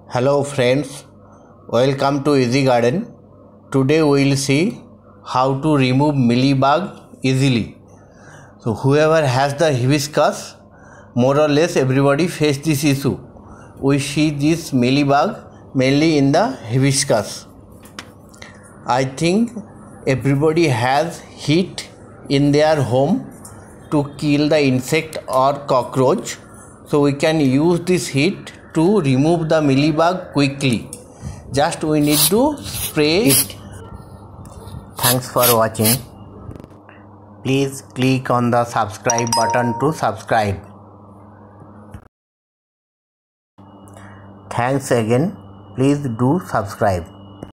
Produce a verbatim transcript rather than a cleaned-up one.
Hello friends, welcome to Easy Garden. Today we will see how to remove mealybug easily. So whoever has the hibiscus, more or less everybody face this issue. We see this mealybug mainly in the hibiscus. I think everybody has heat in their home to kill the insect or cockroach. So we can use this heat to remove the mealybug quickly. Just we need to spray it. Thanks for watching. Please click on the subscribe button to subscribe. Thanks again. Please do subscribe.